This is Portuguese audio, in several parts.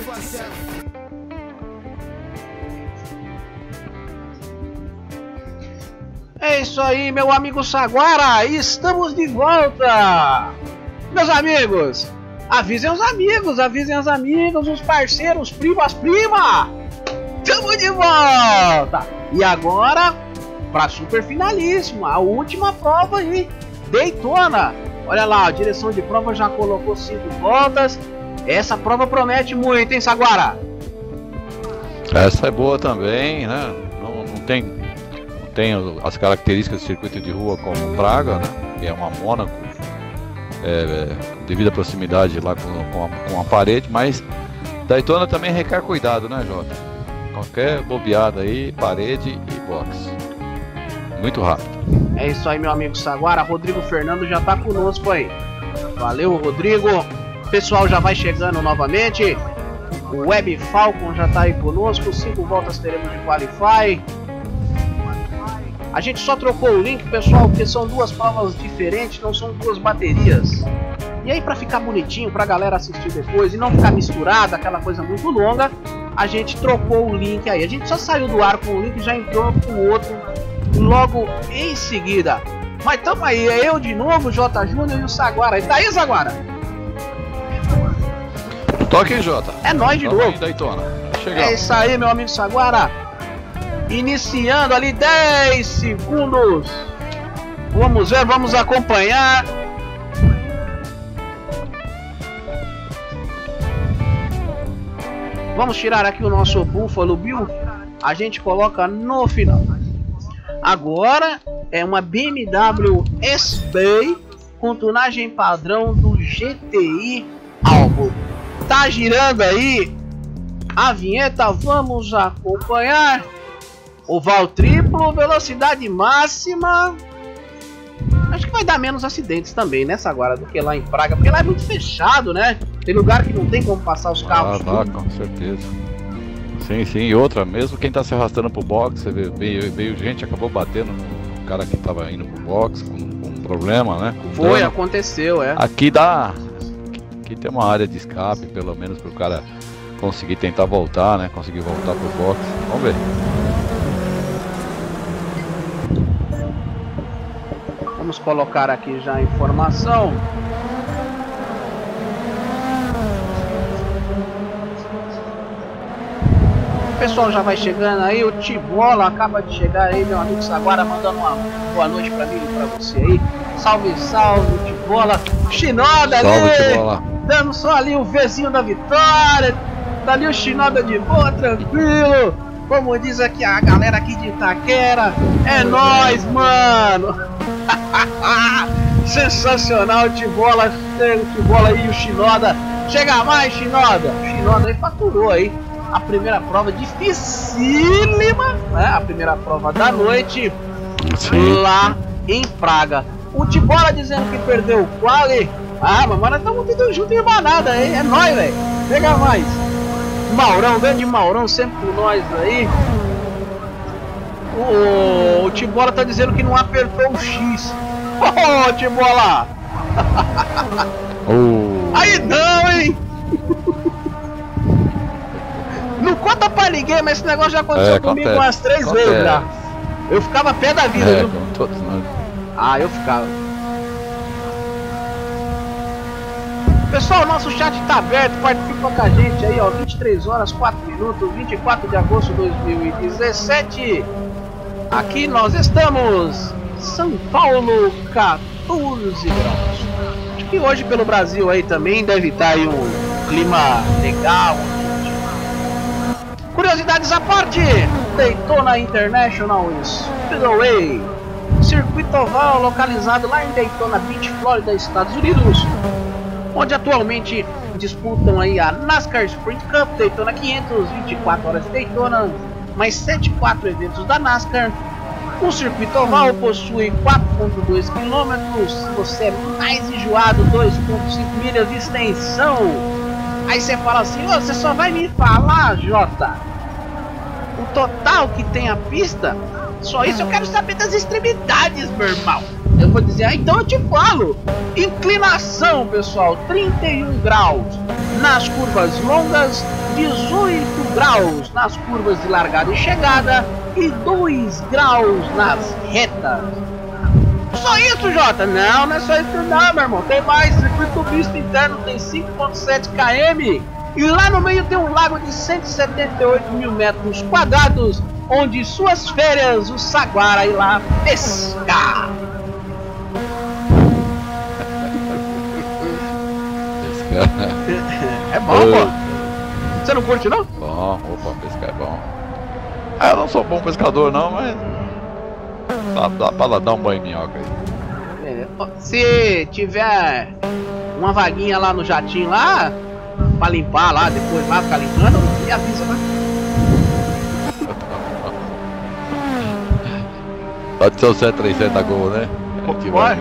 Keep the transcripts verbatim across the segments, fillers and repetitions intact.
É isso aí, meu amigo Saguara, estamos de volta! Meus amigos, avisem os amigos, avisem os amigos, os parceiros, primas, prima! Estamos de volta! E agora, para super finalíssimo, a última prova aí, Daytona. Olha lá, a direção de prova já colocou cinco voltas. Essa prova promete muito, hein, Saguara? Essa é boa também, né? Não, não tem, não tem as características do circuito de rua como Praga, né? Que é uma Mônaco, é, é, devido à proximidade lá com, com, a, com a parede, mas Daytona também requer cuidado, né, Jota? Qualquer bobeada aí, parede e box. Muito rápido. É isso aí, meu amigo Saguara. Rodrigo Fernando já tá conosco aí. Valeu, Rodrigo. O pessoal já vai chegando novamente. O Web Falcon já tá aí conosco. Cinco voltas teremos de Qualify. A gente só trocou o link, pessoal, porque são duas provas diferentes, não são duas baterias. E aí, pra ficar bonitinho, pra galera assistir depois e não ficar misturada, aquela coisa muito longa, a gente trocou o link aí. A gente só saiu do ar com o link e já entrou com o outro logo em seguida. Mas tamo aí, é eu de novo, J Júnior e o Saguara. E tá aí, Saguara? Toque, Jota. É nóis de Tamo novo. aí, Daytona. É isso aí, meu amigo Saguara. Iniciando ali dez segundos. Vamos ver, vamos acompanhar. Vamos tirar aqui o nosso Buffalo Bill. A gente coloca no final. Agora é uma B M W S-Bay com tunagem padrão do G T I Albo. Tá girando aí a vinheta, vamos acompanhar. Oval triplo, velocidade máxima. Acho que vai dar menos acidentes também, né, Saguara, do que lá em Praga, porque lá é muito fechado, né? Tem lugar que não tem como passar os carros. Ah, tá, com certeza. Sim, sim, e outra, mesmo quem tá se arrastando pro box, você vê, veio, veio gente, acabou batendo no cara que tava indo pro box com, com um problema, né? Com Foi, dano. aconteceu, é. Aqui dá. Aqui tem uma área de escape, pelo menos pro cara conseguir tentar voltar, né? Conseguir voltar pro box. Vamos ver. Vamos colocar aqui já a informação. O pessoal já vai chegando aí, o Tibola acaba de chegar aí, meu amigo Saguara, mandando uma boa noite pra mim e pra você aí. Salve, salve, Tibola. Shinoda ali, Salve, Tibola. Dando só ali o Vzinho da vitória. Dali o Shinoda de boa, tranquilo. Como diz aqui a galera aqui de Itaquera, é nóis, mano. Sensacional, Tibola, o Tibola aí e o Shinoda. Chega mais, Shinoda. O Shinoda aí faturou aí a primeira prova dificílima, né? A primeira prova da noite. Sim. Lá em Praga. O Tibola dizendo que perdeu o quali. Ah, mas nós estamos tudo junto em manada, hein? É nóis, velho. Chega mais. Maurão, grande Maurão, sempre com nós aí. O, o Tibola tá dizendo que não apertou o X. Ô, oh, Tibola! Oh. Aí não, hein? Não conta pra ninguém, mas esse negócio já aconteceu é, comigo acontece, umas três acontece. vezes já. Eu ficava pé da vida, é, viu? Todos nós. Ah, eu ficava. Pessoal, nosso chat tá aberto, participa com a gente aí, ó. vinte e três horas, quatro minutos, vinte e quatro de agosto de dois mil e dezessete. Aqui nós estamos, São Paulo, quatorze graus. Acho que hoje pelo Brasil aí também deve estar aí um clima legal. Curiosidades à parte, Daytona International Speedway, circuito oval localizado lá em Daytona Beach, Flórida, Estados Unidos, onde atualmente disputam aí a NASCAR Sprint Cup, Daytona quinhentos, vinte e quatro horas de Daytona, mais setenta e quatro eventos da NASCAR. O circuito oval possui quatro vírgula dois quilômetros, se você é mais enjoado, dois vírgula cinco milhas de extensão. Aí você fala assim, oh, você só vai me falar, Jota, o total que tem a pista? Só isso eu quero saber das extremidades, meu irmão. Eu vou dizer, ah, então eu te falo. Inclinação, pessoal, trinta e um graus. Nas curvas longas, dezoito graus. Nas curvas de largada e chegada e dois graus nas retas. Só isso, Jota? Não, não é só isso não, meu irmão. Tem mais. Circuito misto interno tem cinco vírgula sete quilômetros. E lá no meio tem um lago de cento e setenta e oito mil metros quadrados, onde suas férias o Saguara ir lá pescar. É bom, pô. Você não curte, não? Bom, opa, pescar é bom. Ah, eu não sou bom pescador, não, mas dá, dá pra dar um banho em minhoca aí. É, se tiver uma vaguinha lá no jatinho lá, pra limpar lá, depois lá, ficar limpando, me avisa, né? Pode ser o sete três sete da Gol, né? Pode.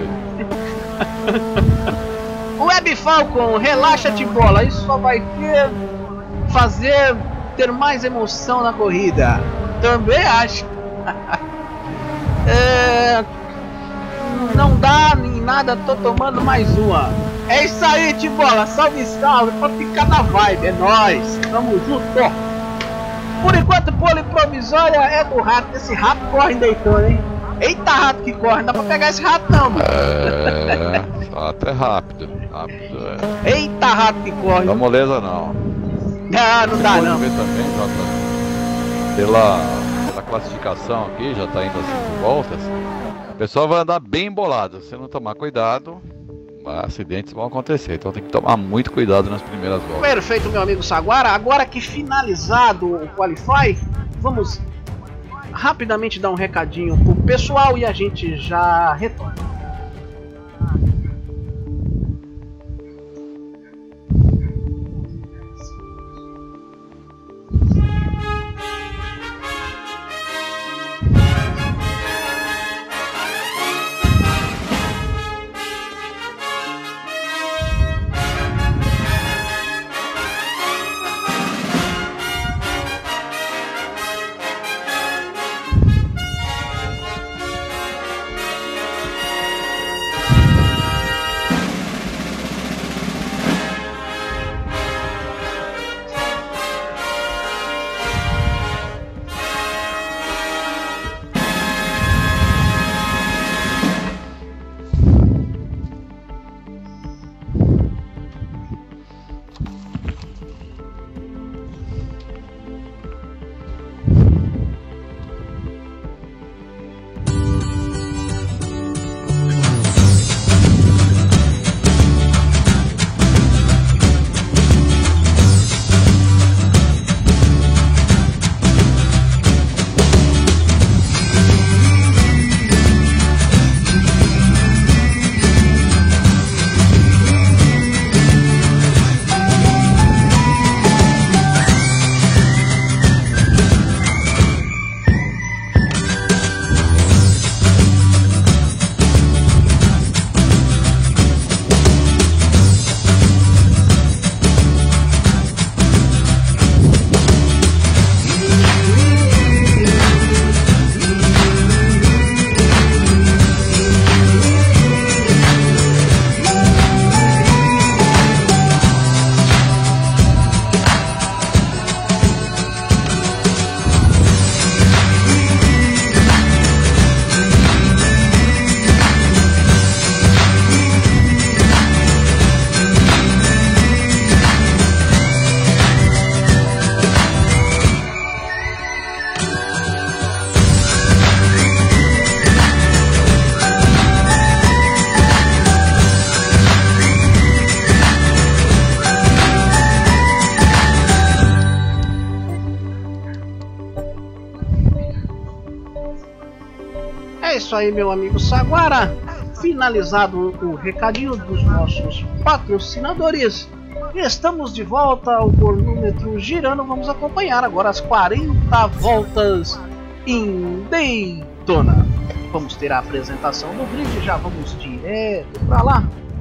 O Web Falcon, relaxa-te, bola. Isso só vai ter fazer ter mais emoção na corrida. Também acho. É, não dá em nada, tô tomando mais uma. É isso aí, Tibola. Salve, salve. Pra ficar na vibe. É nóis. Tamo junto. Por enquanto, pole provisória é do rato. Esse rato corre em Daytona, hein? Eita, rato que corre. Não dá pra pegar esse rato, não, mano. É, rato é rápido. Rápido é. Eita, rato que corre. Não dá moleza, não. Não, não dá, não. Ver também, Jota, pela, pela classificação aqui, já tá indo a cinco voltas. O pessoal vai andar bem embolado. Se não tomar cuidado, acidentes vão acontecer. Então tem que tomar muito cuidado nas primeiras voltas. Perfeito, meu amigo Saguara. Agora que finalizado o Qualify, vamos rapidamente dar um recadinho pro pessoal e a gente já retorna. É isso aí, meu amigo Saguara. Finalizado o recadinho dos nossos patrocinadores, estamos de volta ao cronômetro girando. Vamos acompanhar agora as quarenta voltas em Daytona. Vamos ter a apresentação do grid, já vamos direto pra lá.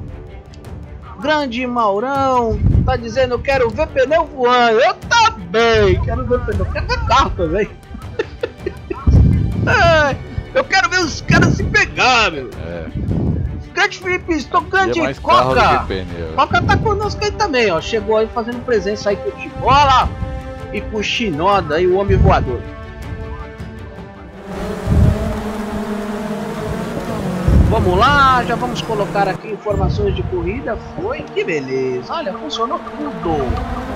Grande Maurão tá dizendo: eu quero ver pneu voando. Eu também quero ver pneu, quero ver carro também. Eu quero ver os caras se pegar, meu. É. Grande Felipe, estou grande E é mais carro do Coca. que pneu. Coca tá conosco aí também, ó. Chegou aí fazendo presença aí com o Tibola e com o Shinoda aí, o homem voador. Vamos lá, já vamos colocar aqui informações de corrida. Foi, que beleza. Olha, funcionou tudo.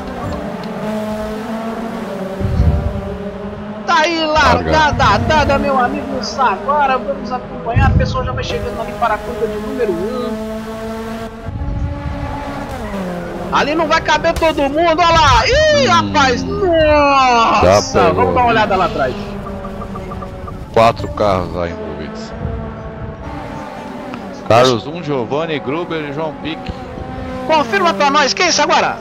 Tá aí, largada dada, meu amigo Saguara. Vamos acompanhar. O pessoal já vai chegando ali para a curva de número um. Ali não vai caber todo mundo, olha lá. Ih, hum, rapaz, nossa. Vamos dar uma olhada lá atrás. Quatro carros aí envolvidos. Carlos um, Giovanni, Gruber e João Pique. Confirma pra nós, quem é isso agora?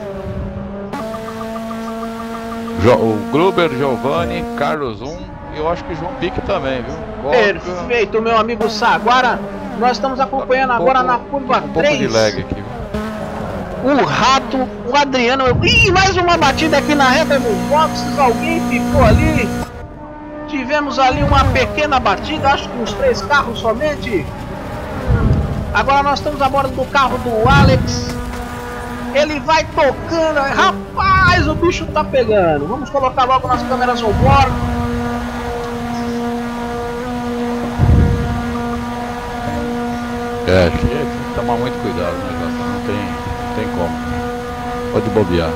Jo o Gruber, Giovanni, Carlos um e eu acho que João Pique também, viu? Coca. Perfeito, meu amigo Saguara. Nós estamos acompanhando tá um agora pouco, na curva um três. Pouco de lag aqui. O Rato, o Adriano. Ih, mais uma batida aqui na reta dos boxes. Alguém ficou ali. Tivemos ali uma pequena batida, acho que uns três carros somente. Agora nós estamos a bordo do carro do Alex. Ele vai tocando. Rapaz, o bicho tá pegando. Vamos colocar logo nas câmeras on board. É, tem que tomar muito cuidado, né? Não tem, não tem como. Pode bobear.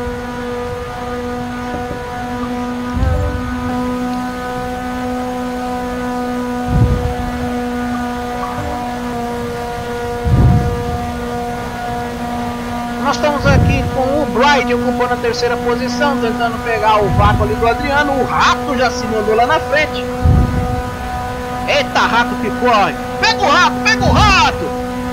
Nós estamos aqui com o Bride ocupando a terceira posição, tentando pegar o vácuo ali do Adriano. O Rato já se mandou lá na frente. Eita, Rato que corre. Pega o Rato, pega o Rato.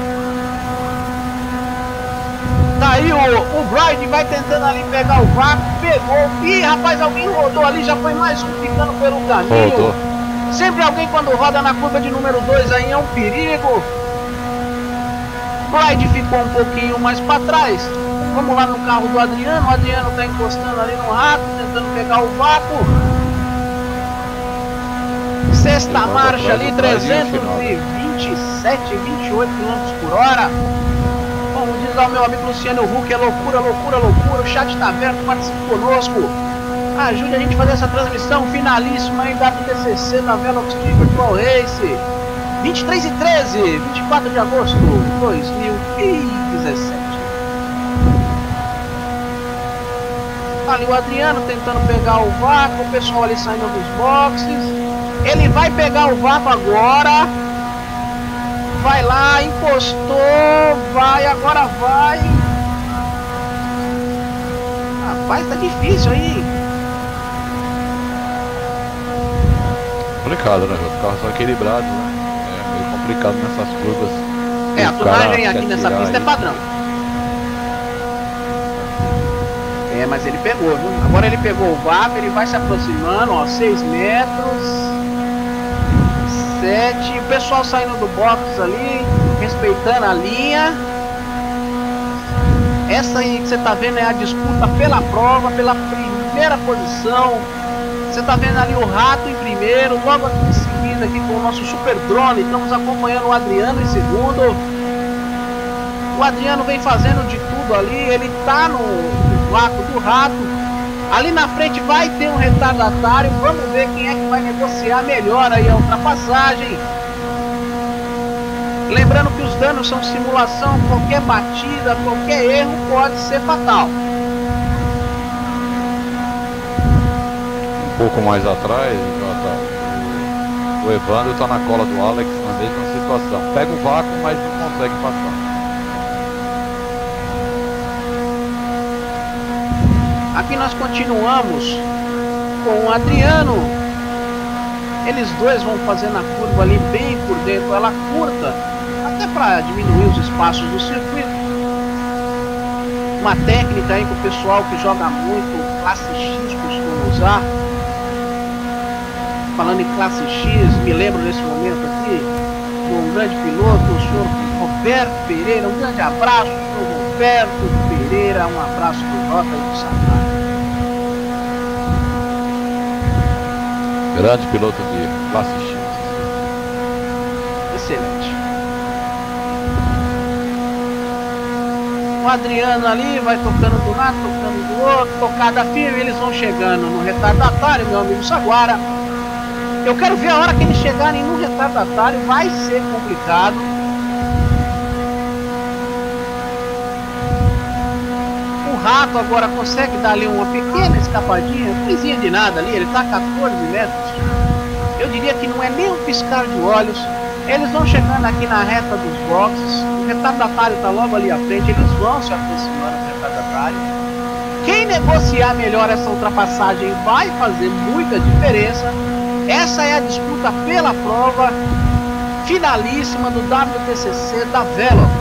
Tá aí o, o Bride vai tentando ali pegar o vácuo. Pegou. Ih, rapaz, alguém rodou ali. Já foi mais um ficando pelo caminho. Rodou. Sempre alguém quando roda na curva de número dois aí é um perigo. Bride ficou um pouquinho mais para trás. Vamos lá no carro do Adriano. O Adriano tá encostando ali no Rato, tentando pegar o vácuo. Sexta marcha ali, trezentos e vinte e sete, vinte e oito quilômetros por hora. Como diz lá o meu amigo Luciano Huck, é loucura, loucura, loucura. O chat tá aberto, participe conosco. Ajude a gente a fazer essa transmissão finalíssima em W T C C da Velox Virtual Race. vinte e três e treze, vinte e quatro de agosto de dois mil e dezessete. Ali o Adriano tentando pegar o vácuo, o pessoal ali saindo dos boxes. Ele vai pegar o vácuo agora. Vai lá, encostou, vai, agora vai. Rapaz, tá difícil aí. Complicado, né? Os carros são equilibrados, né? Complicado nessas curvas. É, a tunagem aqui nessa pista é padrão. É, mas ele pegou, viu? Agora ele pegou o vácuo, ele vai se aproximando, ó, seis metros, sete, o pessoal saindo do box ali, respeitando a linha. Essa aí que você tá vendo é a disputa pela prova, pela primeira posição. Você tá vendo ali o Rato em primeiro, logo aqui em seguida aqui com o nosso super drone, estamos acompanhando o Adriano em segundo. O Adriano vem fazendo de tudo ali, ele tá no, no vácuo do Rato. Ali na frente vai ter um retardatário, vamos ver quem é que vai negociar melhor aí a ultrapassagem. Lembrando que os danos são simulação, qualquer batida, qualquer erro pode ser fatal. Um pouco mais atrás, tá, o Evandro tá na cola do Alex na mesma situação. Pega o vácuo, mas não consegue passar. Aqui nós continuamos com o Adriano. Eles dois vão fazendo a curva ali bem por dentro, ela curta, até para diminuir os espaços do circuito. Uma técnica aí que o pessoal que joga muito, classe X, costuma usar. Falando em classe X, me lembro nesse momento aqui de um grande piloto, o senhor Roberto Pereira. Um grande abraço, senhor Roberto Pereira. Um abraço pro Rota e pro Sagrado. Grande piloto de classe X. Adriano ali vai tocando do lado, tocando do outro, tocada firme, eles vão chegando no retardatário, meu amigo Saguara. Eu quero ver a hora que eles chegarem no retardatário, vai ser complicado. O Rato agora consegue dar ali uma pequena escapadinha, coisinha de nada ali, ele está a quatorze metros. Eu diria que não é nem um piscar de olhos. Eles vão chegando aqui na reta dos boxes, o retardatário está logo ali à frente, eles vão se aproximando do retardatário. Quem negociar melhor essa ultrapassagem vai fazer muita diferença. Essa é a disputa pela prova finalíssima do W T C C da Velox.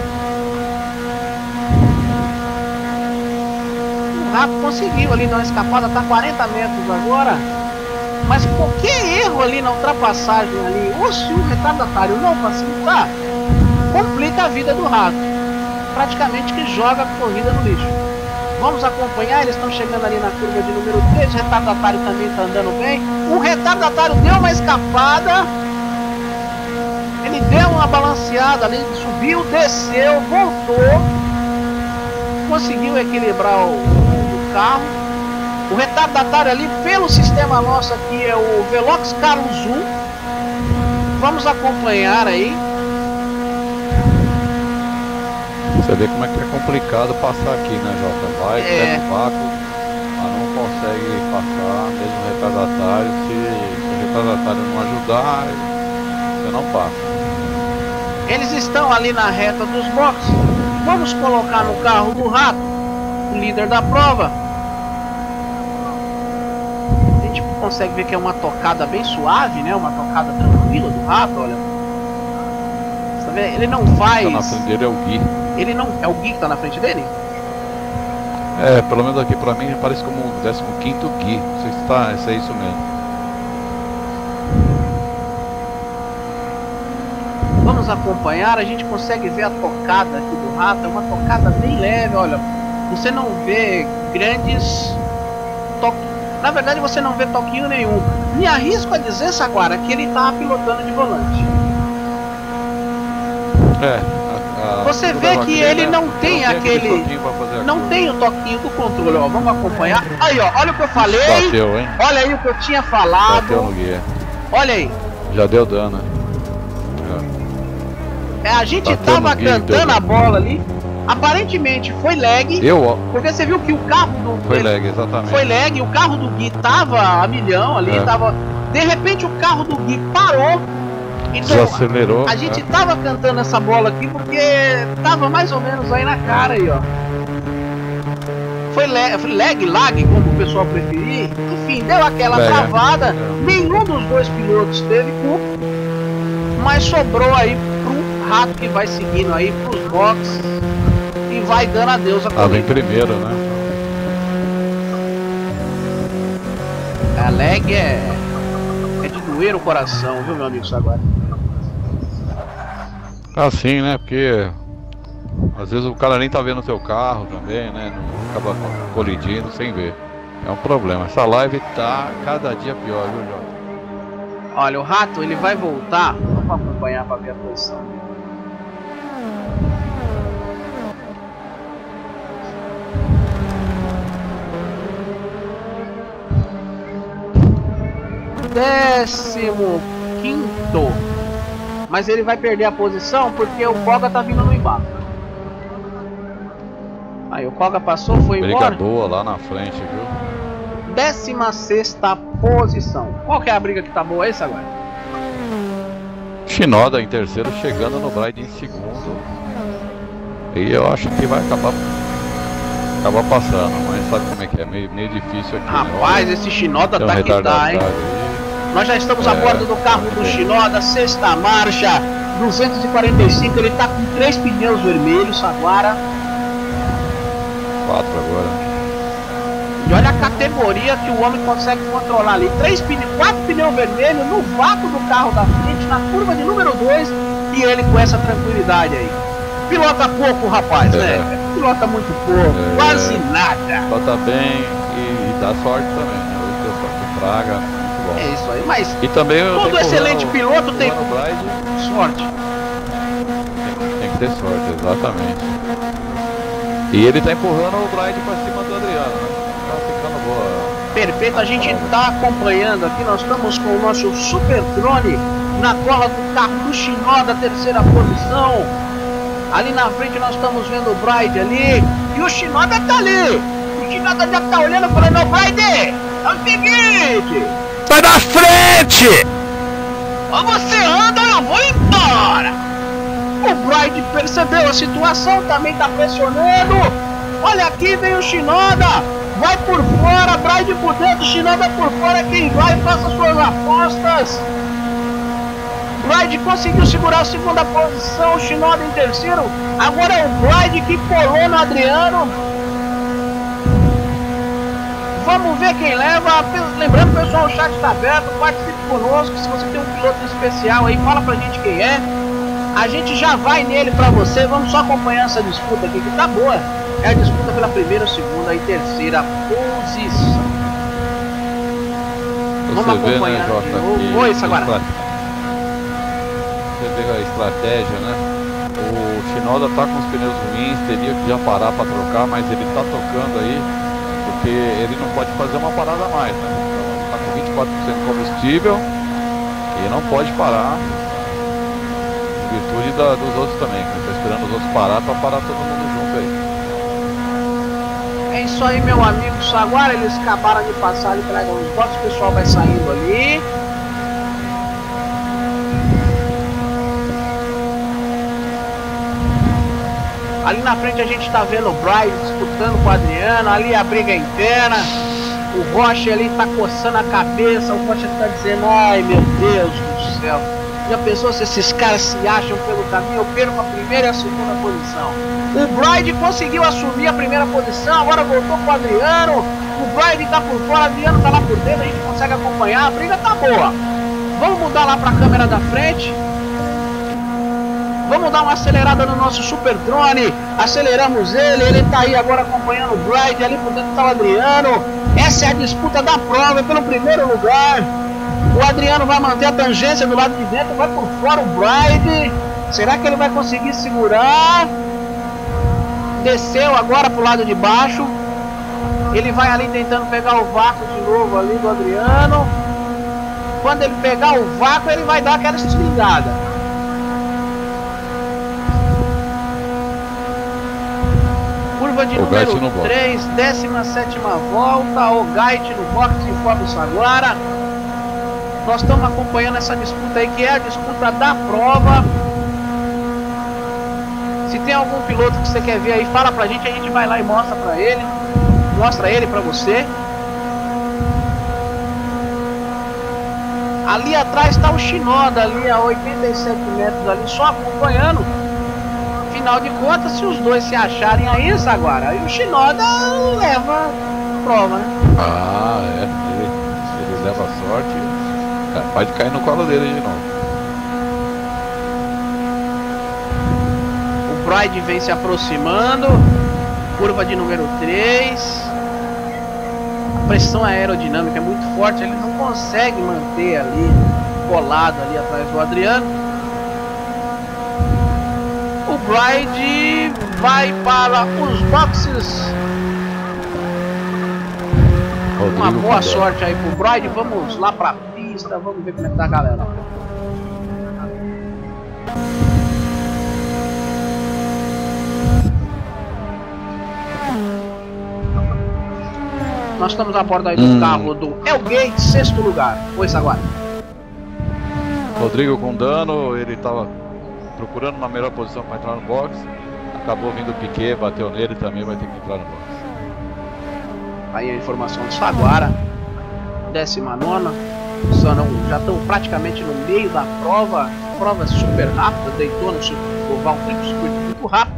O Rato conseguiu ali dar uma escapada, está a quarenta metros agora. Mas qualquer erro ali na ultrapassagem ali, ou se o retardatário não facilitar, complica a vida do Rato. Praticamente que joga a corrida no lixo. Vamos acompanhar, eles estão chegando ali na curva de número três, o retardatário também está andando bem. O retardatário deu uma escapada, ele deu uma balanceada ali, subiu, desceu, voltou, conseguiu equilibrar o, o carro. O retardatário ali, pelo sistema nosso aqui, é o Velox Carlos um. Vamos acompanhar aí. Você vê como é que é complicado passar aqui, né, Jota? Vai, é. pega o vácuo, mas não consegue passar, mesmo o retardatário. Se, se o retardatário não ajudar, você não passa. Eles estão ali na reta dos boxes. Vamos colocar no carro do Rato, o líder da prova. Consegue ver que é uma tocada bem suave, né? Uma tocada tranquila do Rato, olha. Você tá vendo? Ele não faz. Tá na frente dele é o Gui. Ele não é o Gui que tá na frente dele? É, pelo menos aqui pra mim parece como o décimo quinto Gui. Não sei se, tá, se é isso mesmo. Vamos acompanhar, a gente consegue ver a tocada aqui do Rato. É uma tocada bem leve, olha. Você não vê grandes toques. Na verdade você não vê toquinho nenhum. Me arrisco a dizer, Saguara, que ele tá pilotando de volante. É. A, a, você vê que ele não tem não aquele... Não tem o toquinho do controle, ó. Vamos acompanhar. Aí, ó. Olha o que eu falei. Bateu, hein? Olha aí o que eu tinha falado. Bateu no guia. Olha aí. Já deu dano. É, a gente Bateu tava cantando a bola ali. Aparentemente foi lag, eu, porque você viu que o carro do... Foi lag, exatamente. Foi lag, o carro do Gui tava a milhão ali, é. tava... De repente o carro do Gui parou. Então desacelerou. A gente é. tava cantando essa bola aqui porque tava mais ou menos aí na cara aí, ó. Foi lag, foi lag, lag, como o pessoal preferir. Enfim, deu aquela lag. travada. É. Nenhum dos dois pilotos teve culpa. Mas sobrou aí pro Rato que vai seguindo aí pros boxes. E vai dando adeus a corrida. Ah, vem primeiro, né? A lag é... é de doer o coração, viu, meu amigo Saguara? Assim, né? Porque... às vezes o cara nem tá vendo o seu carro também, né? Não acaba colidindo sem ver. É um problema. Essa live tá cada dia pior, viu, Jota? Olha, o Rato, ele vai voltar. Vamos acompanhar pra ver a posição dele. Décimo quinto, mas ele vai perder a posição porque o Koga tá vindo no embalo. Aí o Koga passou, foi briga embora. Boa lá na frente, viu? Décima sexta posição. Qual que é a briga que tá boa aí, agora? Shinoda em terceiro, chegando no Bride em segundo. E eu acho que vai acabar acabar passando, mas sabe como é que é? Meio, meio difícil aqui. Rapaz, né? Esse Shinoda tá um que dá, hein? Nós já estamos é, a bordo do carro do Shinoda, sexta marcha, duzentos e quarenta e cinco, ele tá com três pneus vermelhos, Saguara. Quatro agora. E olha a categoria que o homem consegue controlar ali. Três pneus, quatro pneus vermelhos no vácuo do carro da frente, na curva de número dois, e ele com essa tranquilidade aí. Pilota pouco, rapaz, é. né? Pilota muito pouco, é. quase nada. Pilota bem e, e dá sorte também, né? Hoje deu sorte do Fraga. É isso aí, mas e também todo excelente o, piloto o tem Bride, sorte. Tem, tem que ter sorte, exatamente. E ele tá empurrando o Brian pra cima do Adriano, né? Tá ficando boa. Perfeito, a gente tá acompanhando aqui, nós estamos com o nosso Super Drone na cola do carro do Shinoda, terceira posição. Ali na frente nós estamos vendo o Bride ali, e o Shinoda tá ali. O Shinoda já tá olhando e falando, Bride, é o seguinte, sai da frente! ou você anda ou eu vou embora. O Bride percebeu a situação, também tá pressionando. Olha aqui, vem o Shinoda, vai por fora, Bride por dentro, Shinoda por fora, quem vai faça suas apostas. Bride conseguiu segurar a segunda posição, o Shinoda em terceiro, agora é o Bride que colou no Adriano. Vamos ver quem leva, lembrando pessoal, o chat está aberto, participe conosco, se você tem um piloto especial aí, fala pra gente quem é. A gente já vai nele pra você, vamos só acompanhar essa disputa aqui que tá boa. É a disputa pela primeira, segunda e terceira posição. Você Vamos vê, acompanhar né, Jota, de novo. que Oi, Saguara. Você vê a estratégia, né? O Shinoda tá com os pneus ruins, teria que já parar para trocar, mas ele tá tocando aí, porque ele não pode fazer uma parada a mais, né? Então, tá com vinte e quatro por cento de combustível e não pode parar, em virtude da, dos outros também, que tá esperando os outros parar para parar todo mundo junto aí. É isso aí, meu amigo Saguara, eles acabaram de passar ali para os boxes, o pessoal vai saindo ali. Ali na frente a gente está vendo o Brian disputando com o Adriano, ali a briga interna. O Rocha ali tá coçando a cabeça, o Rocha tá dizendo, ai meu Deus do céu. Já pensou se esses caras se acham pelo caminho? Eu perco a primeira e a segunda posição. O Bride conseguiu assumir a primeira posição, agora voltou com o Adriano. O Bride tá por fora, o Adriano tá lá por dentro, a gente consegue acompanhar, a briga tá boa. Vamos mudar lá pra câmera da frente. Vamos dar uma acelerada no nosso Super Drone. Aceleramos ele, ele tá aí agora acompanhando o Bride, ali por dentro tá o Adriano. Essa é a disputa da prova pelo primeiro lugar. O Adriano vai manter a tangência do lado de dentro, vai por fora o Bride. Será que ele vai conseguir segurar? Desceu agora pro lado de baixo. Ele vai ali tentando pegar o vácuo de novo ali do Adriano. Quando ele pegar o vácuo, ele vai dar aquela estilingada. Curva de número três, décima sétima volta, o Gait no box em Fábio Saguara. Nós estamos acompanhando essa disputa aí, que é a disputa da prova. Se tem algum piloto que você quer ver aí, fala pra gente, a gente vai lá e mostra pra ele. Mostra ele pra você. Ali atrás está o Shinoda, ali a oitenta e sete metros ali, só acompanhando. Afinal de contas, se os dois se acharem aí, Saguara, aí o Shinoda leva a prova, né? Ah, é. Ele, se ele leva sorte, pode cair no colo dele de novo. O Bride vem se aproximando. Curva de número três. A pressão aerodinâmica é muito forte, ele não consegue manter ali, colado ali atrás do Adriano. O Bride vai para os boxes. Rodrigo, uma boa sorte aí pro Bride. Vamos lá pra pista, vamos ver como é que tá a galera. Nós estamos a bordo aí do hum. carro do Elgate, sexto lugar. Oi, Saguara. Rodrigo com dano, ele estava procurando uma melhor posição para entrar no box. Acabou vindo o Piquet, bateu nele, também vai ter que entrar no box. Aí a informação do Saguara. Décima nona. Já estão praticamente no meio da prova. Prova super rápida, Daytona, oval triplo circuito muito rápido.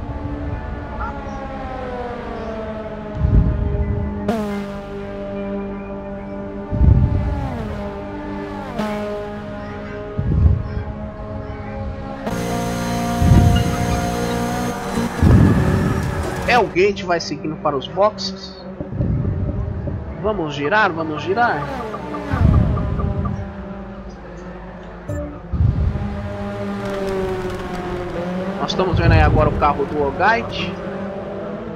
O Gate vai seguindo para os boxes. Vamos girar, vamos girar. Nós estamos vendo aí agora o carro do Ogait.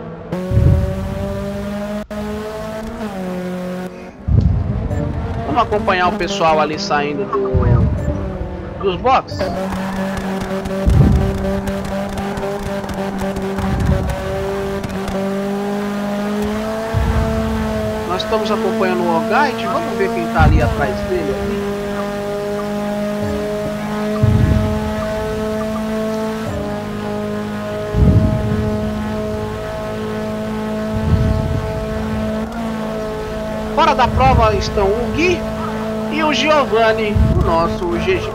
Vamos acompanhar o pessoal ali saindo do, dos boxes. Nós estamos acompanhando o Ogite. Vamos ver quem está ali atrás dele. Ali. Fora da prova estão o Gui e o Giovanni, o nosso G G.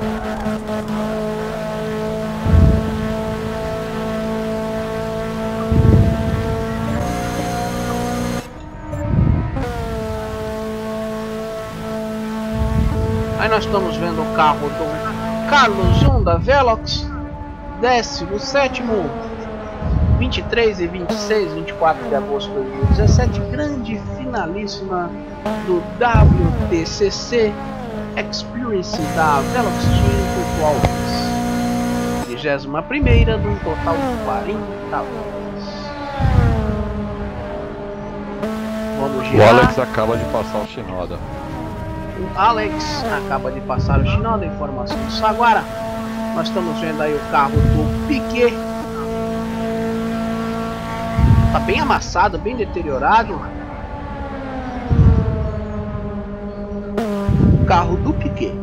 Aí nós estamos vendo o carro do Carlos Honda Velox, décimo sétimo, vinte e três e vinte e seis, vinte e quatro de agosto de dois mil e dezessete, grande finalíssima do W T C C Experience da Velox Team Virtual Race, vigésima primeira de um total de quarenta horas. Vamos girar. O Alex acaba de passar o Shinoda. O Alex acaba de passar o Shinoda, informação do Saguara. Nós estamos vendo aí o carro do Piquet. Tá bem amassado, bem deteriorado. O carro do Piquet.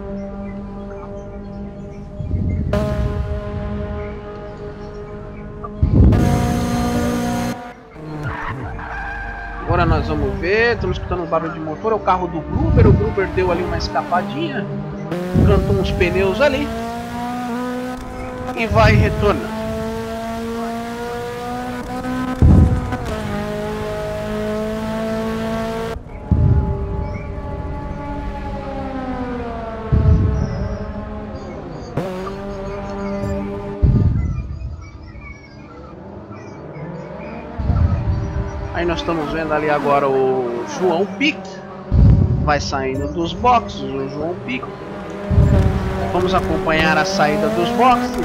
Agora nós vamos ver, estamos escutando um barulho de motor, é o carro do Gruber. O Gruber deu ali uma escapadinha, cantou uns pneus ali e vai retornar. Aí nós estamos vendo ali agora o João Pique, vai saindo dos boxes, o João Pique. Vamos acompanhar a saída dos boxes.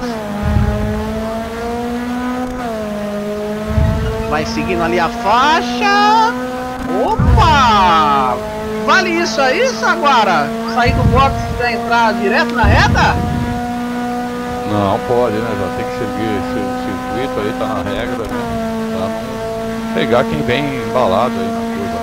Vai seguindo ali a faixa. Opa! Vale isso aí, Saguara? Sair do box e já entrar direto na reta? Não, pode, né? Já tem que seguir esse circuito aí, tá na regra, né? Tá no... Pegar quem vem embalado aí na curva.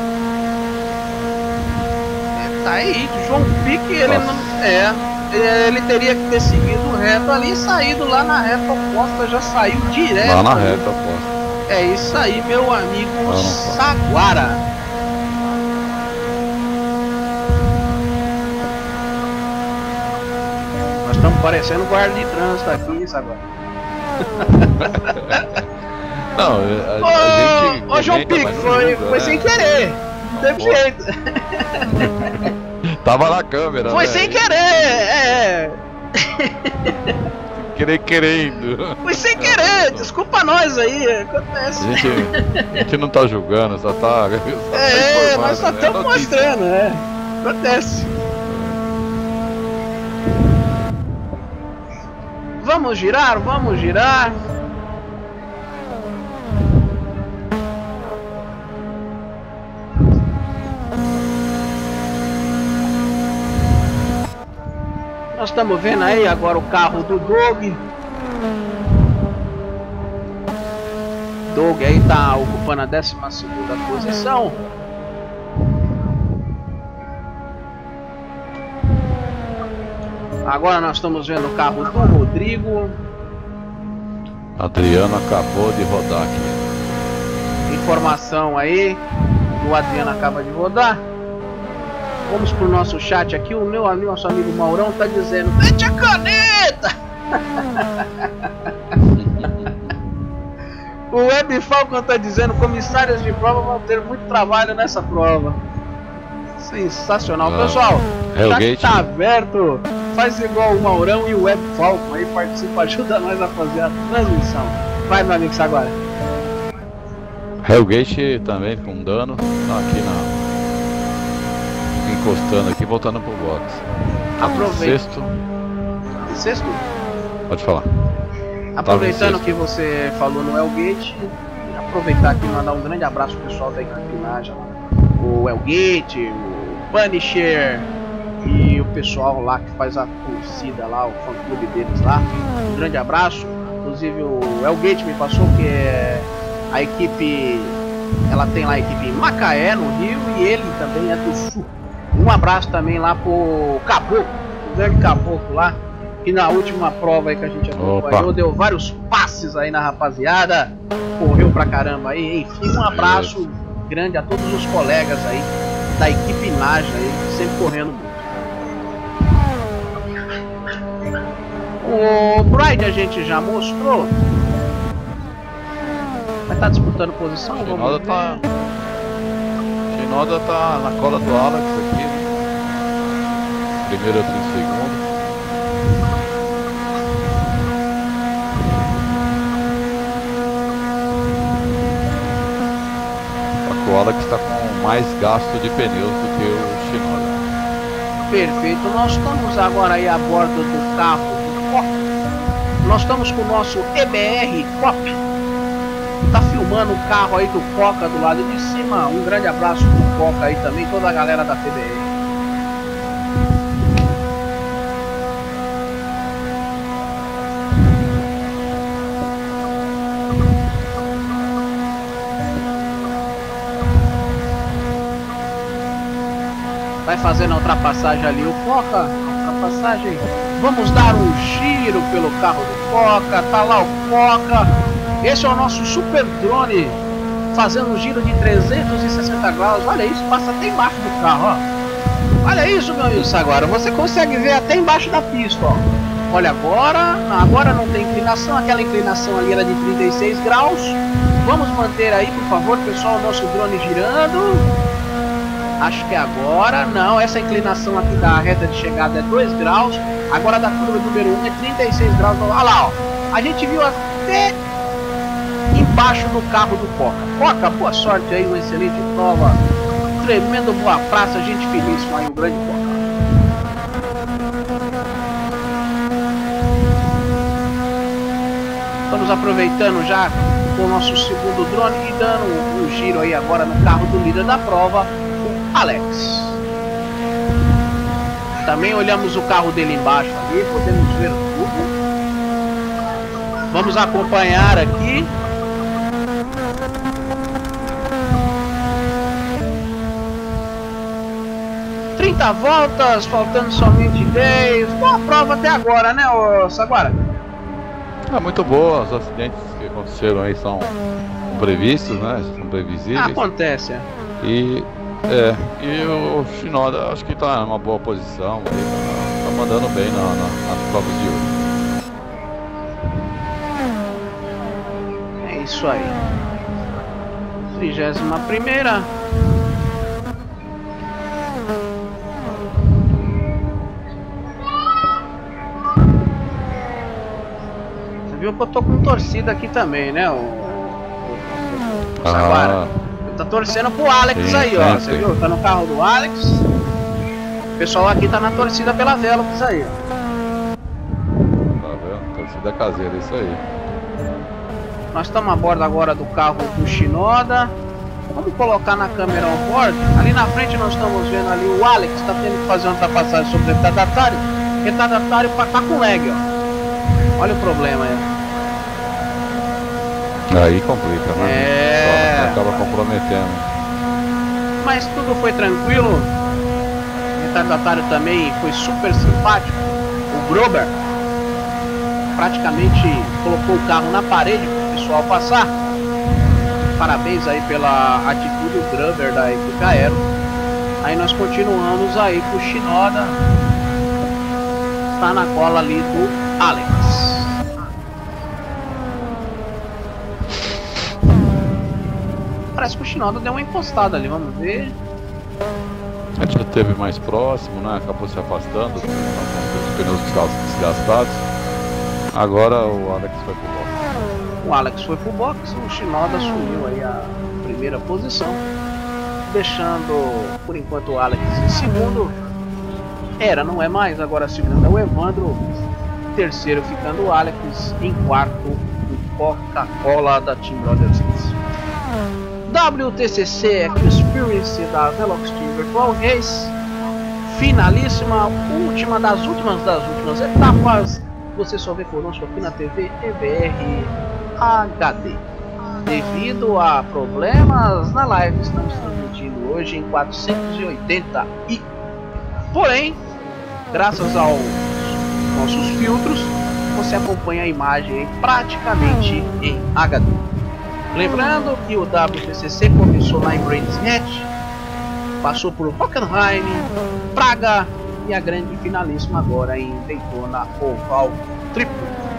É, tá aí, João Pique, ele Nossa. não. É, ele teria que ter seguido reto ali e saído lá na reta oposta, já saiu direto. Lá na reta oposta. É isso aí, meu amigo não, não Saguara. Nós estamos parecendo guarda de trânsito aqui, Saguara. Não, a, ô, a gente. Ô, João Pique, foi, foi sem querer. Não teve pode. jeito. Tava na câmera. Foi né? sem querer, é. Querer querendo. Foi sem querer, desculpa nós aí, acontece. A gente, a gente não tá julgando, só tá. Só é, tá nós só estamos né? mostrando, é. Acontece. Vamos girar, vamos girar. Nós estamos vendo aí agora o carro do Doug. Doug aí tá ocupando a décima segunda posição. Agora nós estamos vendo o carro do Rodrigo. Adriano acabou de rodar aqui. Informação aí, o Adriano acaba de rodar. Vamos pro nosso chat aqui. O meu amigo, nosso amigo Maurão tá dizendo: mete a caneta! O Web Falcon tá dizendo: comissários de prova vão ter muito trabalho nessa prova. Sensacional, ah, pessoal. O chat tá aberto. Faz igual o Maurão e o Web Falcon aí, participa, ajuda nós a fazer a transmissão. Vai, meu amigo, agora. Hellgate também com dano, tá aqui na. Encostando aqui, voltando pro box. Aproveita. Sexto. Sexto? Pode falar. Aproveitando que você falou no Hellgate, aproveitar aqui e mandar um grande abraço pro pessoal da equipinagem. O Hellgate, o Punisher e o pessoal lá que faz a torcida lá, o fã clube deles lá. Um grande abraço. Inclusive o Elgate me passou que é a equipe, ela tem lá a equipe em Macaé, no Rio, e ele também é do Sul. Um abraço também lá pro Caboclo, o grande Caboclo lá, que na última prova aí que a gente acompanhou, deu vários passes aí na rapaziada, correu pra caramba aí. Enfim, um abraço grande a todos os colegas aí da equipe Naja aí, sempre correndo muito. O Bride a gente já mostrou. Vai estar disputando posição? Shinoda tá... Shinoda tá na cola do Alex aqui. Primeiro e segundo. Só que o Alex está com mais gasto de pneus do que o Shinoda. Perfeito. Nós estamos agora aí a bordo do carro. Nós estamos com o nosso E B R Cop. Tá filmando o carro aí do Coca do lado de cima. Um grande abraço pro Coca aí também, toda a galera da P B R. Vai fazendo a ultrapassagem ali o Coca. Ultrapassagem. Vamos dar um giro pelo carro do Coca, tá lá o Coca. Esse é o nosso super drone fazendo um giro de trezentos e sessenta graus. Olha isso, passa até embaixo do carro, ó. Olha isso, meu amigo Saguara, você consegue ver até embaixo da pista, ó. Olha agora, agora não tem inclinação, aquela inclinação ali era de trinta e seis graus. Vamos manter aí, por favor, pessoal, o nosso drone girando. Acho que agora, não, essa inclinação aqui da reta de chegada é dois graus. Agora da curva número um é trinta e seis graus. Olha lá, ó. A gente viu até embaixo do carro do Coca. Coca, boa sorte aí, uma excelente prova. Tremendo boa praça, gente feliz com aí um grande Coca. Estamos aproveitando já com o nosso segundo drone e dando um, um giro aí agora no carro do líder da prova, o Alex. Também olhamos o carro dele embaixo ali, podemos ver tudo. Vamos acompanhar aqui. trinta voltas, faltando somente dez. Boa prova até agora, né, ô Saguara? É muito boa, os acidentes que aconteceram aí são imprevistos, né? São previsíveis. Acontece, é. E, é, e o Shinoda acho que tá numa boa posição, ele tá, tá mandando bem na, na, nas provas de hoje. É isso aí. Trigésima primeira. Viu que eu tô com torcida aqui também, né? O, o, o Saguara. Ah, tá torcendo pro Alex sim, aí, ó. Você viu? Tá no carro do Alex. O pessoal aqui tá na torcida pela Velox aí, ó. Tá vendo? Torcida caseira, isso aí. Nós estamos a bordo agora do carro do Shinoda. Vamos colocar na câmera on board. Ali na frente nós estamos vendo ali o Alex tá tendo que fazer uma ultrapassagem sobre o retardatário. O retardatário tá com lag, ó. Olha o problema aí. Aí complica, né? É. Acaba comprometendo. Mas tudo foi tranquilo. O retardatário também foi super simpático. O Grober praticamente colocou o carro na parede para o pessoal passar. Parabéns aí pela atitude do Grober da equipe Aero. Aí nós continuamos aí com o Shinoda. Está na cola ali do Alex. Parece que o Shinoda deu uma encostada ali, vamos ver. A gente já teve mais próximo, né? Acabou se afastando, os pneus desgastados. Agora o Alex foi pro box. O Alex foi pro box, o Shinoda assumiu aí a primeira posição, deixando por enquanto o Alex em segundo. Era, não é mais, agora segundo é o Evandro. Terceiro ficando o Alex, em quarto o Coca-Cola da Team Brothers. W T C C Experience da Velox Team Virtual Race. finalíssima, última das últimas das últimas etapas. Você só vê conosco aqui na T V E B R H D. Devido a problemas na live, estamos transmitindo hoje em quatrocentos e oitenta i. Porém, graças aos nossos filtros, você acompanha a imagem praticamente em H D. Lembrando que o W T C C começou lá em Brands Hatch, passou por Hockenheim, Praga e a grande finalíssima agora em Daytona Oval Triplo.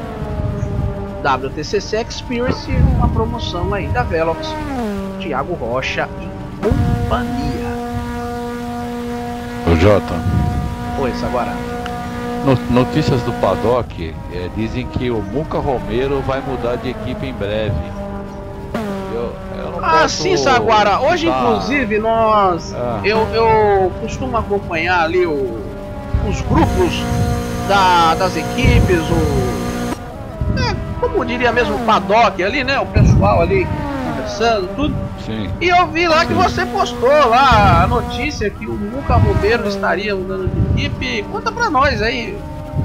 W T C C Experience, uma promoção aí da Velox, Thiago Rocha e companhia. Ô Jota. Pois, agora. Notícias do paddock é, dizem que o Muca Romero vai mudar de equipe em breve. Eu, eu não ah, sim, Saguara. Hoje, tá. inclusive, nós. Ah. Eu, eu costumo acompanhar ali o, os grupos da, das equipes, o. É, como diria mesmo, o paddock ali, né? O pessoal ali conversando, tudo. Sim. E eu vi lá Sim. que você postou lá a notícia que o Muca Romero estaria mudando de equipe. Conta pra nós aí.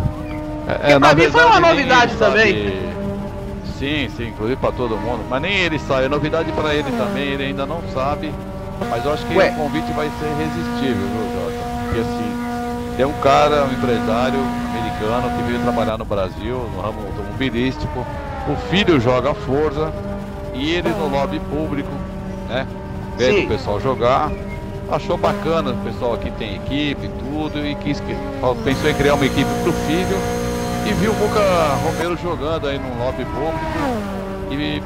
É, é, pra mim foi uma novidade também. Sabe... Sim, sim, inclusive pra todo mundo. Mas nem ele sabe, é novidade pra ele também, ele ainda não sabe. Mas eu acho que Ué. o convite vai ser irresistível, viu, Jota? Porque assim, tem um cara, um empresário americano que veio trabalhar no Brasil, no ramo automobilístico. O filho joga Forza e ele no lobby público, né? Vendo o pessoal jogar, achou bacana, o pessoal aqui tem equipe e tudo, e quis, pensou em criar uma equipe pro filho, e viu o Muca Romero jogando aí no lobby público, e, e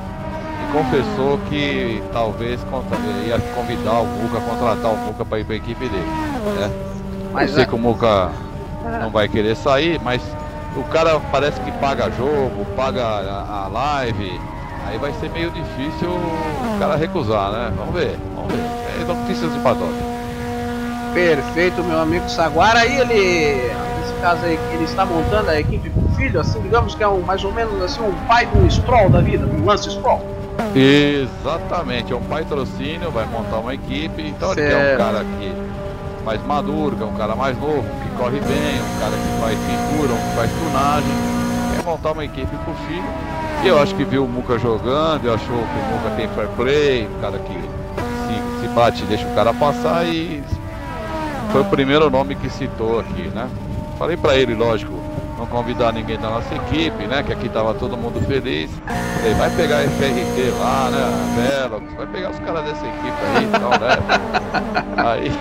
confessou que talvez ia convidar o Muca, contratar o Muca para ir para a equipe dele, né? Mas eu sei é... que o Muca não vai querer sair, mas o cara parece que paga jogo, paga a, a live. Aí vai ser meio difícil o cara recusar, né? Vamos ver, vamos ver. É notícias de paddock. Perfeito, meu amigo Saguara. Aí ele, nesse caso aí, ele está montando a equipe com o filho, assim, digamos que é um, mais ou menos assim, um pai do Stroll da vida, do Lance Stroll. Exatamente, é um patrocínio, vai montar uma equipe, então certo. Ele quer um cara aqui mais maduro, que é um cara mais novo, que corre bem, um cara que faz pintura, um que faz tunagem, quer montar uma equipe com o filho. E eu acho que viu o Muca jogando, eu achou que o Muca tem fair play, o cara que se, se bate deixa o cara passar, e foi o primeiro nome que citou aqui, né? Falei pra ele, lógico, não convidar ninguém da nossa equipe, né? Que aqui tava todo mundo feliz. Falei, vai pegar a F R T lá, né? Velox, vai pegar os caras dessa equipe aí e tal, né? Aí,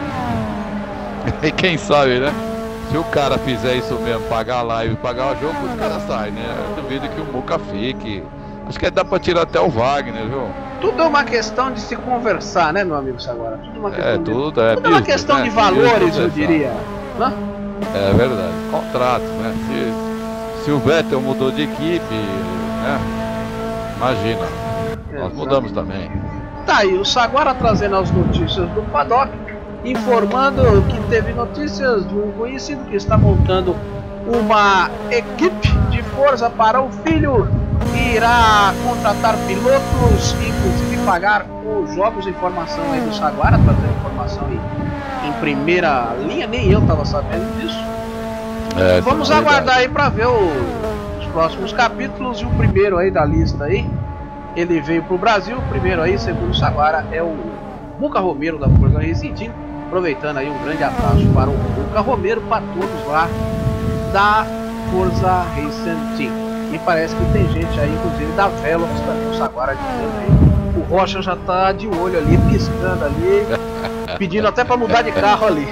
e quem sabe, né? Se o cara fizer isso mesmo, pagar a live, pagar o jogo, os caras saem, né? Eu duvido que o Muca fique. Acho que dá pra tirar até o Wagner, viu? Tudo é uma questão de se conversar, né, meu amigo Saguara? Tudo uma questão é, de... tudo, é, tudo business, é uma questão né? de valores, eu diria. Hã? É verdade. Contratos, né? Se, se o Vettel mudou de equipe, né? Imagina. É, nós mudamos também. Tá aí, o Saguara trazendo as notícias do paddock, informando que teve notícias de um conhecido que está montando uma equipe de Forza para o filho, e irá contratar pilotos e inclusive pagar os jogos. Informação aí do Saguara, trazendo informação em, em primeira linha, nem eu estava sabendo disso. É, vamos aguardar aí para ver o, os próximos capítulos, e o primeiro aí da lista aí, ele veio para o Brasil, o primeiro aí, segundo o Saguara, é o Muca Romero da Forza Racing Team. Aproveitando aí, um grande abraço para o Muca Romero, para todos lá da Forza Racing Team. E parece que tem gente aí, inclusive da Velox também, o Saguara dizendo aí. O Rocha já tá de olho ali, piscando ali, pedindo até para mudar de carro ali.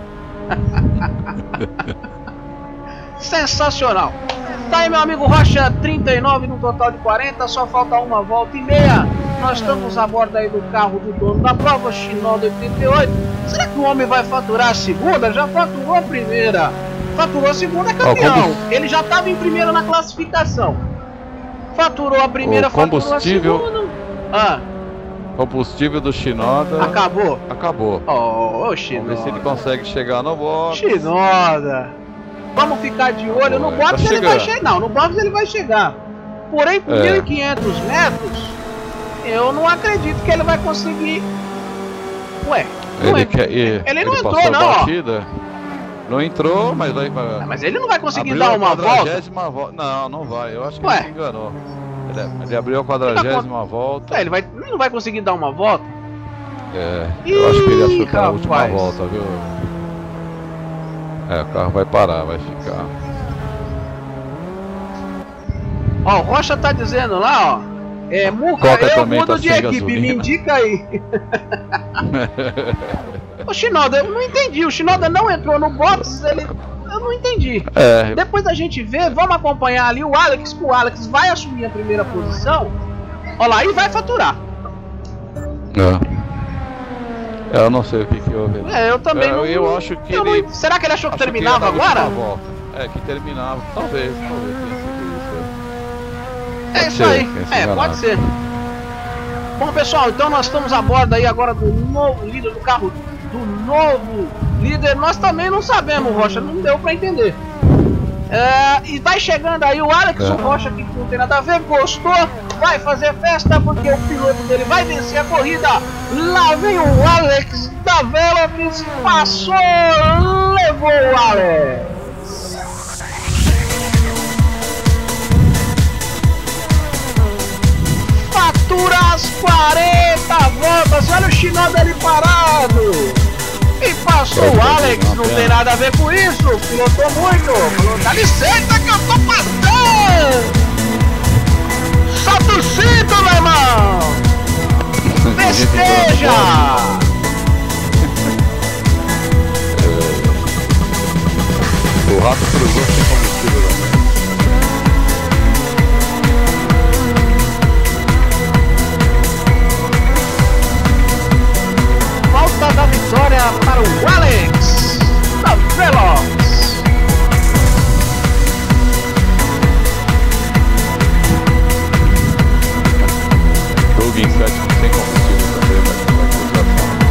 Sensacional. Tá aí, meu amigo Rocha, trinta e nove no total de quarenta, só falta uma volta e meia. Nós estamos a bordo aí do carro do dono da prova, Shinoda oitenta e oito. Será que o homem vai faturar a segunda? Já faturou a primeira. Faturou a segunda, é campeão. Oh, ele já estava em primeira na classificação. Faturou a primeira, o combustível... faturou a segunda. Ah. Combustível do Shinoda... Acabou? Acabou. Oh, oh, Shinoda. Vamos ver se ele consegue chegar no box. Shinoda. Vamos ficar de olho. No box tá ele vai chegar. Não, no box ele vai chegar. Porém, por é. mil e quinhentos metros, eu não acredito que ele vai conseguir. Ué, Ele, é, quer, ele, ele não ele entrou, não, ó. batida. Não entrou, mas vai. Ah, mas ele não vai conseguir abriu dar uma a volta. volta. Não, não vai. Eu acho que Ué? ele se enganou. Ele, ele abriu a quadragésima volta. É, ele, vai, ele não vai conseguir dar uma volta? É, eu acho que ele achou que era a rapaz. última volta, viu? É, o carro vai parar, vai ficar. Ó, o Rocha tá dizendo lá, ó. É, Muca, Coca eu também mudo tá de sem equipe, gasolina. me indica aí. O Shinoda, eu não entendi. O Shinoda não entrou no box, ele. Eu não entendi. É. Depois da gente ver, vamos acompanhar ali o Alex, que o Alex vai assumir a primeira posição. Ó lá, e vai faturar. É. Eu não sei o que que houve. É, eu também é, não. Eu acho que eu ele. não, será que ele achou que Acho terminava que ia dar a agora? última volta. É, que terminava. Talvez, talvez tenha sido isso. É Pode isso ser, aí. tenha se É, enganado. pode ser. Bom, pessoal, então nós estamos a bordo aí agora do novo líder do carro, do novo líder. Nós também não sabemos, Rocha, não deu pra entender. É, e vai chegando aí o Alex, É. o Rocha, que não tem nada a ver, gostou, vai fazer festa porque o piloto dele vai vencer a corrida. Lá vem o Alex da Velox, passou, levou o Alex. Fatura as quarenta voltas, olha o Shinoda ali parado. E passou o Alex, não tem nada a ver com isso, pilotou muito. Falou, dá licença que eu tô passando. Solta o cinto, meu irmão. Festeja. O rato cruzou sem combustível também. Volta da vitória para o Alex da Velox. Doug em sétimo sem combustível também, mas vai cruzar sem combustível.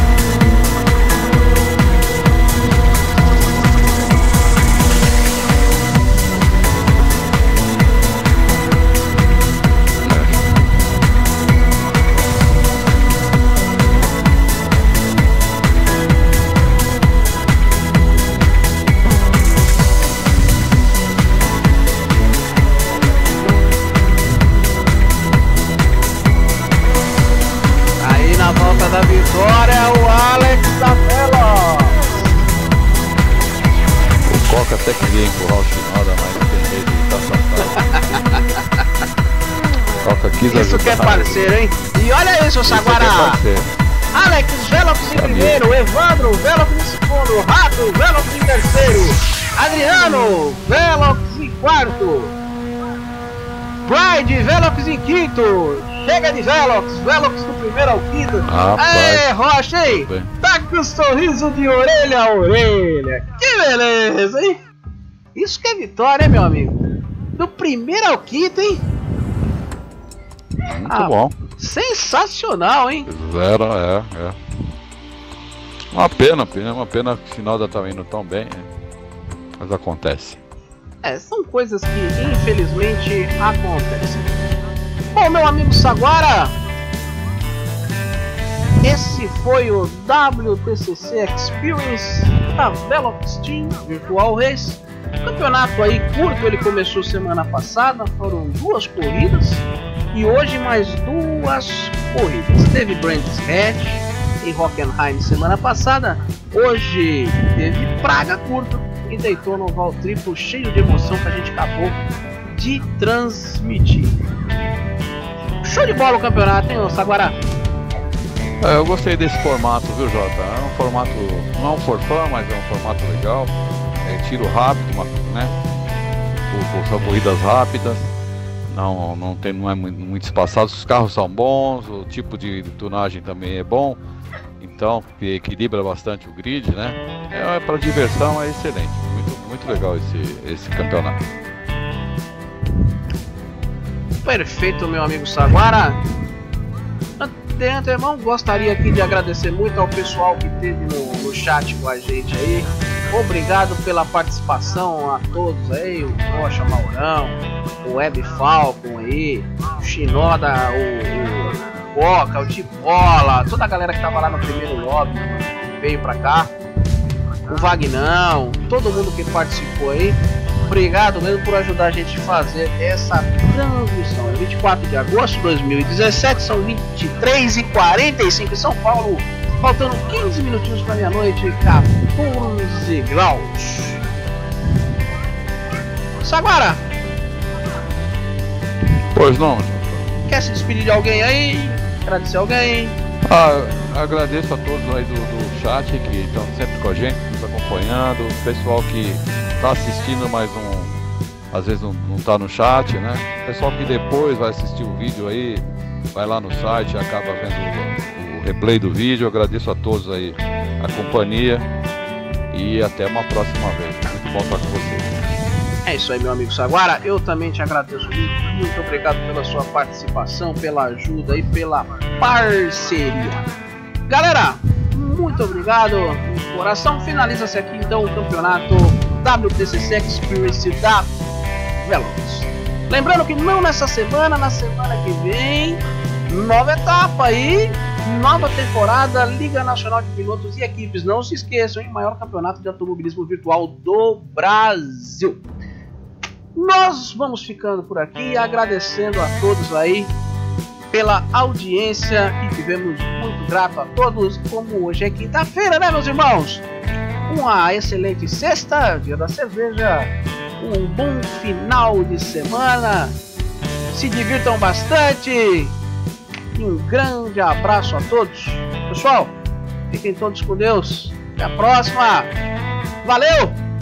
Aí na volta da vitória o Alex da Velox. O Coca até queria empurrar o Shinoda, mas não tem jeito, ele tá safado. Coca quis Isso que é ajudar. parceiro, hein? E olha isso, Isso que é Saguará. parceiro. Alex Velox em primeiro, Evandro Velox em segundo, Rato Velox em terceiro, Adriano Velox em quarto, Pride Velox em quinto. Chega de Velox, Velox do primeiro ao quinto. Rapaz. Aê, Rocha, hein? Tudo bem. Tá com um sorriso de orelha a orelha. Que beleza, hein? Isso que é vitória, hein, meu amigo? Do primeiro ao quinto, hein? Muito Ah, bom. Sensacional, hein? Zero, é, é. Uma pena, pena, uma pena que o Shinoda tá indo tão bem, né? Mas acontece. É, são coisas que infelizmente acontecem. Bom, meu amigo Saguara, esse foi o W T C C Experience da Velox Team Virtual Race. Campeonato aí curto, ele começou semana passada, foram duas corridas e hoje mais duas corridas. Teve Brands Hatch em Hockenheim semana passada, hoje teve Praga curto e deitou no oval triplo cheio de emoção que a gente acabou de transmitir. Show de bola o campeonato, hein, Saguará? É, eu gostei desse formato, viu, Jota? É um formato, não é um forfã, mas é um formato legal. É tiro rápido, uma, né? São corridas rápidas. Não, não, tem, não é muito, muito espaçado. Os carros são bons, o tipo de, de tunagem também é bom. Então, que equilibra bastante o grid, né? É, para diversão é excelente. Muito, muito legal esse, esse campeonato. Perfeito, meu amigo Saguara. De antemão, gostaria aqui de agradecer muito ao pessoal que esteve no, no chat com a gente aí. Obrigado pela participação a todos aí, o Rocha Maurão, o Web Falcon aí, o Shinoda, o, Pipoca, o Tibola, toda a galera que tava lá no primeiro lobby veio pra cá. O Vagnão, todo mundo que participou aí. Obrigado mesmo por ajudar a gente a fazer essa transmissão. É vinte e quatro de agosto de dois mil e dezessete, são vinte e três e quarenta e cinco em São Paulo. Faltando quinze minutinhos para meia-noite, quatorze graus. Saguara! Pois não, quer se despedir de alguém aí? Agradecer alguém? Ah, agradeço a todos aí do, do chat que estão sempre com a gente, nos acompanhando, o pessoal que está assistindo, mas não, às vezes não, não tá no chat, né? O pessoal que depois vai assistir o vídeo aí, vai lá no site e acaba vendo o, o replay do vídeo. Eu agradeço a todos aí a companhia e até uma próxima vez. Muito bom estar com vocês. É isso aí, meu amigo Saguara, eu também te agradeço muito, muito obrigado pela sua participação, pela ajuda e pela parceria. Galera, muito obrigado de coração. Finaliza-se aqui então o campeonato W T C C Experience da Veloz. Lembrando que não nessa semana, na semana que vem, nova etapa aí, nova temporada, Liga Nacional de Pilotos e Equipes. Não se esqueçam, hein? Maior campeonato de automobilismo virtual do Brasil. Nós vamos ficando por aqui, agradecendo a todos aí pela audiência e tivemos muito grato a todos. Como hoje é quinta-feira, né, meus irmãos? Uma excelente sexta, dia da cerveja, um bom final de semana, se divirtam bastante e um grande abraço a todos. Pessoal, fiquem todos com Deus, até a próxima, valeu!